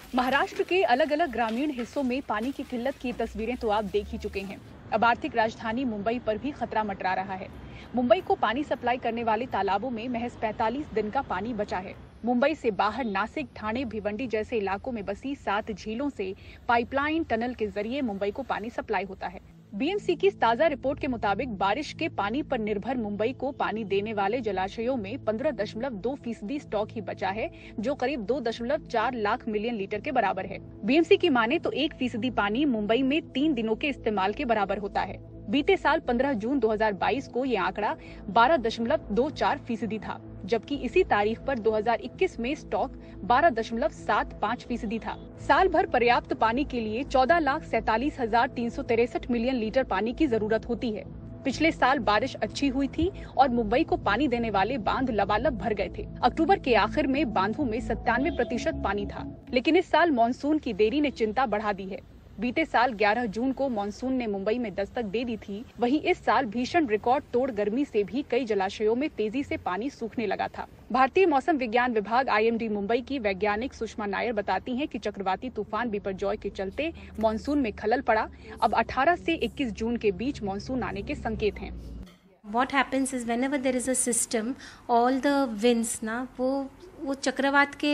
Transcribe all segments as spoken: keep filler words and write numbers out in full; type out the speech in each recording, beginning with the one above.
महाराष्ट्र के अलग अलग ग्रामीण हिस्सों में पानी की किल्लत की तस्वीरें तो आप देख ही चुके हैं। अब आर्थिक राजधानी मुंबई पर भी खतरा मंडरा रहा है। मुंबई को पानी सप्लाई करने वाले तालाबों में महज पैंतालीस दिन का पानी बचा है। मुंबई से बाहर नासिक, ठाणे, भिवंडी जैसे इलाकों में बसी सात झीलों से पाइपलाइन टनल के जरिए मुंबई को पानी सप्लाई होता है। बीएमसी की ताजा रिपोर्ट के मुताबिक बारिश के पानी पर निर्भर मुंबई को पानी देने वाले जलाशयों में पंद्रह दशमलव दो फीसदी स्टॉक ही बचा है, जो करीब दो दशमलव चार लाख मिलियन लीटर के बराबर है। बीएमसी की माने तो एक फीसदी पानी मुंबई में तीन दिनों के इस्तेमाल के बराबर होता है। बीते साल पंद्रह जून दो हज़ार बाईस को ये आंकड़ा बारह दशमलव दो चार फीसदी था, जबकि इसी तारीख पर दो हज़ार इक्कीस में स्टॉक बारह दशमलव सात पाँच फीसदी था। साल भर पर्याप्त पानी के लिए चौदह लाख सैतालीस हजार तीन सौ तिरसठ मिलियन लीटर पानी की जरूरत होती है। पिछले साल बारिश अच्छी हुई थी और मुंबई को पानी देने वाले बांध लबालब भर गए थे। अक्टूबर के आखिर में बांधों में सत्तानवे प्रतिशत पानी था, लेकिन इस साल मानसून की देरी ने चिंता बढ़ा दी है। बीते साल ग्यारह जून को मानसून ने मुंबई में दस्तक दे दी थी। वहीं इस साल भीषण रिकॉर्ड तोड़ गर्मी से भी कई जलाशयों में तेजी से पानी सूखने लगा था। भारतीय मौसम विज्ञान विभाग आईएमडी मुंबई की वैज्ञानिक सुषमा नायर बताती हैं कि चक्रवाती तूफान बिपरजॉय के चलते मानसून में खलल पड़ा। अब अठारह से इक्कीस जून के बीच मानसून आने के संकेत हैं। What happens is whenever there is a system, all the winds ना वो वो चक्रवात के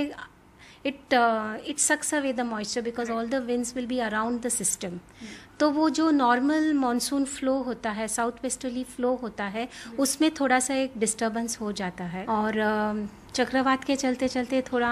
it uh, it sucks away the moisture because all the winds will be around the system. तो वो जो नॉर्मल मानसून फ्लो होता है, साउथ वेस्टर्ली फ्लो होता है, उसमें थोड़ा सा एक डिस्टर्बेंस हो जाता है। और चक्रवात के चलते चलते थोड़ा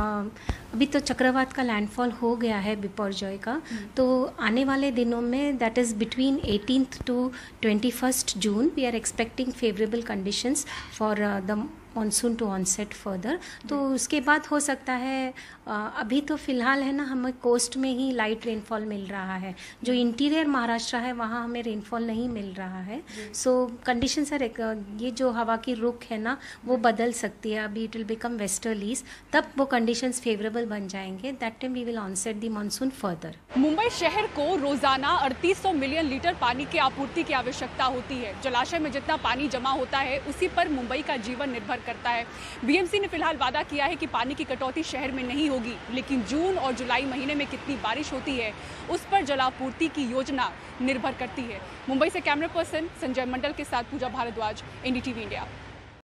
अभी तो चक्रवात का लैंडफॉल हो गया है बिपरजॉय का, तो आने वाले दिनों में that is between eighteenth to twenty first June we are expecting favourable conditions for the monsoon to onset further. तो उसके बाद हो सकता है, अभी तो फिलहाल है ना, हमें कोस्ट में ही लाइट रेनफॉल मिल रहा है। जो इंटीरियर महाराष्ट्र है वहाँ हमें रेनफॉल नहीं मिल रहा है। सो कंडीशंस आर, ये जो हवा की रुख है ना वो बदल सकती है। अभी इट विल बिकम वेस्टर्लीज, तब वो कंडीशंस फेवरेबल बन जाएंगे। That time we will onset the monsoon further. Mumbai शहर को रोजाना अड़तीस सौ मिलियन लीटर पानी की आपूर्ति की आवश्यकता होती है। जलाशय में जितना पानी जमा होता है उसी पर मुंबई का जीवन निर्भर करता है। बीएमसी ने फिलहाल वादा किया है कि पानी की कटौती शहर में नहीं होगी, लेकिन जून और जुलाई महीने में कितनी बारिश होती है उस पर जलापूर्ति की योजना निर्भर करती है। मुंबई से कैमरा पर्सन संजय मंडल के साथ पूजा भारद्वाज, एनडीटीवी इंडिया।